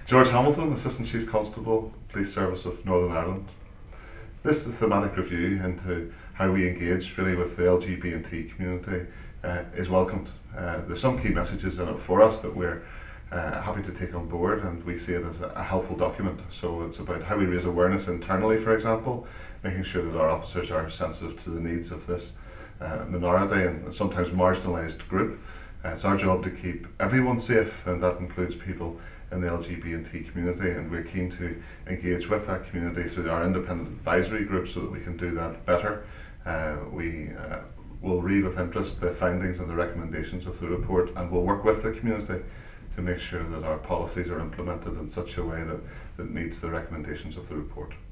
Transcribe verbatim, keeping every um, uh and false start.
George Hamilton, Assistant Chief Constable, Police Service of Northern Ireland. This is a thematic review into how we engage really with the L G B T community uh, is welcomed. Uh, there's some key messages in it for us that we're uh, happy to take on board, and we see it as a, a helpful document. So it's about how we raise awareness internally, for example, making sure that our officers are sensitive to the needs of this uh, minority and sometimes marginalised group. Uh, it's our job to keep everyone safe, and that includes people in the L G B T community, and we're keen to engage with that community through our independent advisory group so that we can do that better. Uh, we uh, will read with interest the findings and the recommendations of the report, and we'll work with the community to make sure that our policies are implemented in such a way that, that meets the recommendations of the report.